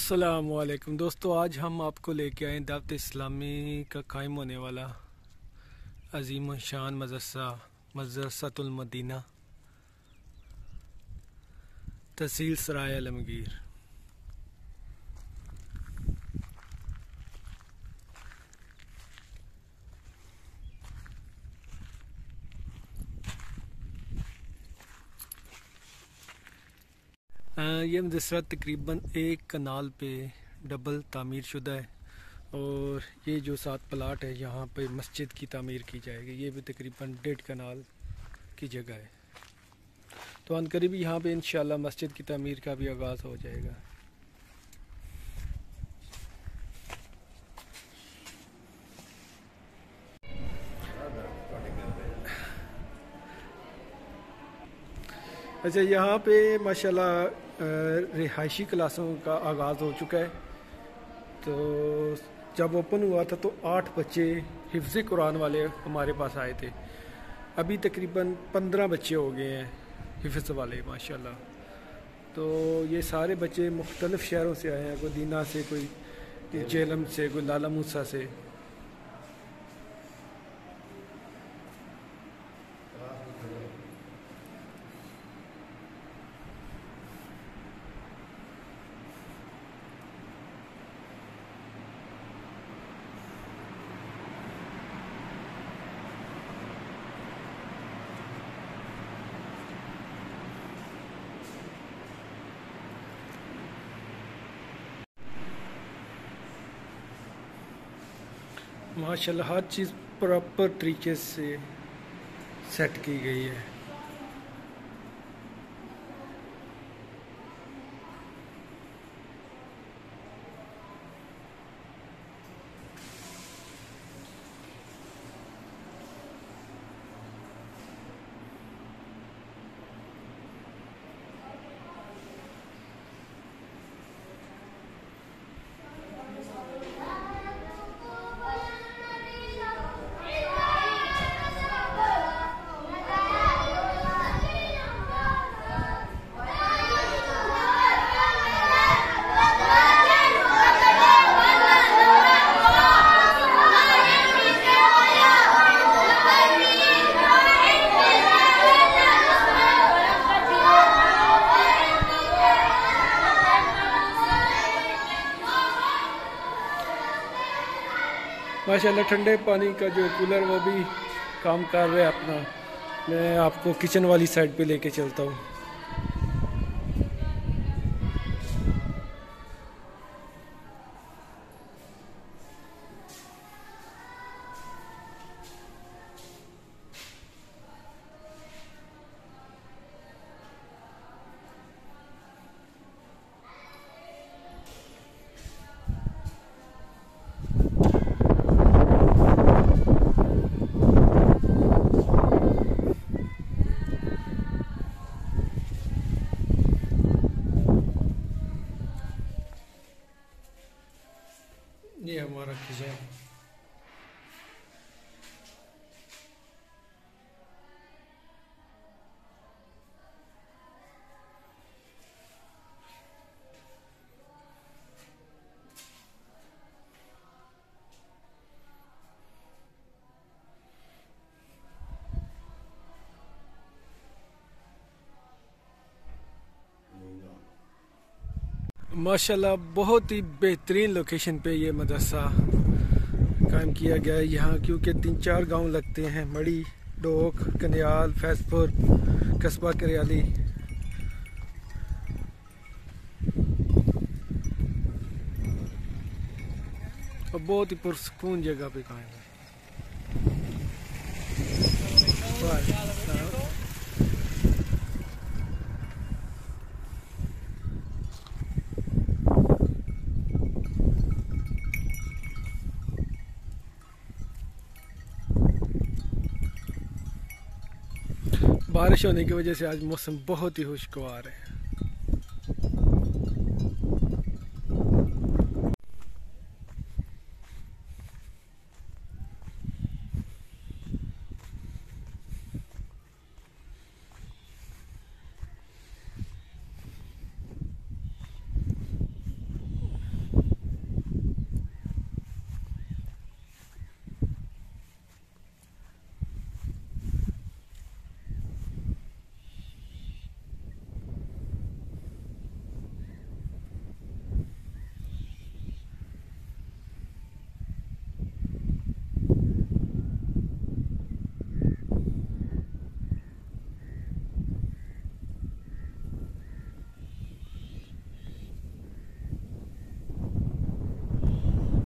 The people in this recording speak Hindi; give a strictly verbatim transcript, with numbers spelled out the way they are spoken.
अस्सलामुअलैकुम दोस्तों, आज हम आपको लेके आए दावत इस्लामी का कायम होने वाला अजीम शान मदरसा मदरसातुल मदीना tehsil सराय आलमगीर। ये मदरसा तकरीबन एक कनाल पे डबल तामीर शुदा है और ये जो सात प्लाट है यहाँ पे मस्जिद की तामीर की जाएगी। ये भी तकरीबन डेढ़ कनाल की जगह है, तो अनकरीब यहाँ पे इंशाल्लाह मस्जिद की तामीर का भी आगाज़ हो जाएगा। अच्छा, यहाँ पे माशाल्लाह रिहायशी क्लासों का आगाज़ हो चुका है। तो जब ओपन हुआ था तो आठ बच्चे हिफ्ज़ कुरान वाले हमारे पास आए थे। अभी तकरीबन पंद्रह बच्चे हो गए हैं हिफ्ज़ वाले माशाल्लाह। तो ये सारे बच्चे मुख्तलिफ़ शहरों से आए हैं, कोई दीना से, कोई जेलम से, कोई लाला मूसा से। माशाल्लाह हर चीज़ प्रॉपर तरीके से सेट की गई है। माशाल्लाह ठंडे पानी का जो कूलर वो भी काम कर रहा है अपना। मैं आपको किचन वाली साइड पे लेके चलता हूँ। ये हमारा किचन। माशाल्लाह बहुत ही बेहतरीन लोकेशन पे ये मदरसा कायम किया गया है यहाँ, क्योंकि तीन चार गांव लगते हैं, मड़ी, डोक, कन्याल, फैजपुर, कस्बा करियाली। और बहुत ही पुरसकून जगह पे कायम है। बारिश होने की वजह से आज मौसम बहुत ही खुशगवार है।